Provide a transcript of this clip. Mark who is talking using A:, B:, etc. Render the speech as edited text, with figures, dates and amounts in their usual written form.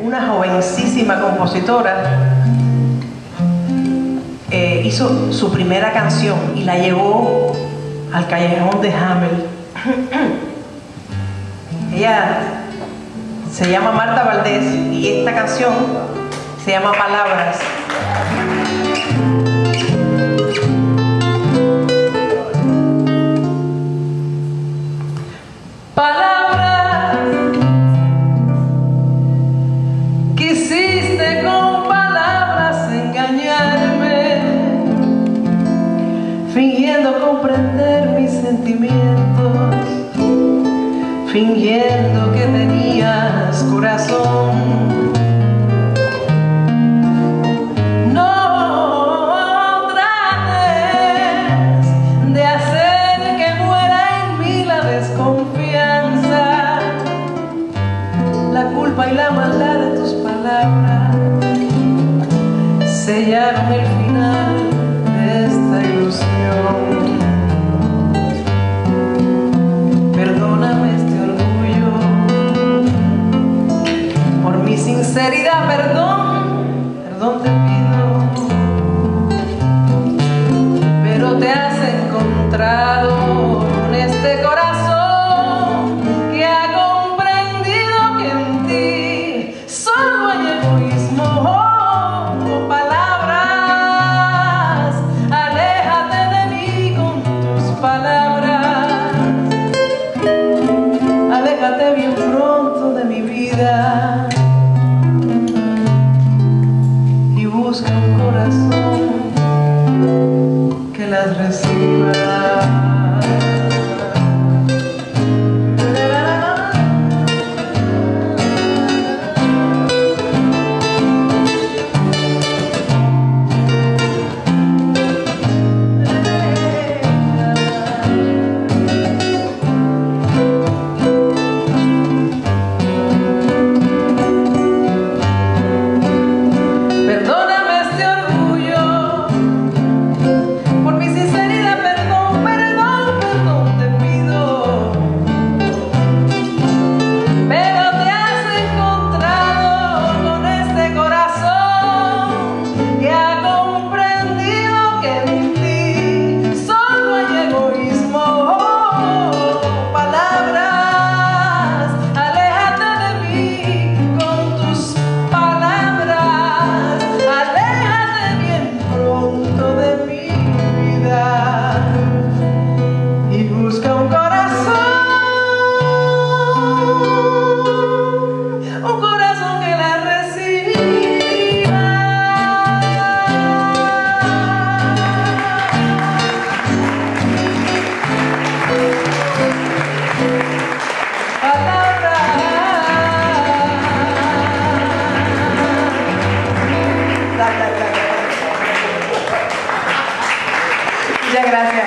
A: una jovencísima compositora, hizo su primera canción y la llevó al callejón de Hamel. Ella se llama Marta Valdés y esta canción se llama Palabras. Palabras, quisiste con palabras engañarme, fingiendo comprender mis sentimientos, fingiendo que tenías corazón. No trates de hacer que muera en mí la desconfianza, la culpa y la maldad de tus palabras sellaron el final de esta ilusión. Perdóname este orgullo, por mi sinceridad, perdón, perdón te pido, pero te has encontrado con este corazón que ha comprendido que en ti solo hay egoísmo. Palabras, aléjate de mí con tus palabras, aléjate bien pronto de mi vida y busca un corazón que las reciba. Muchas gracias.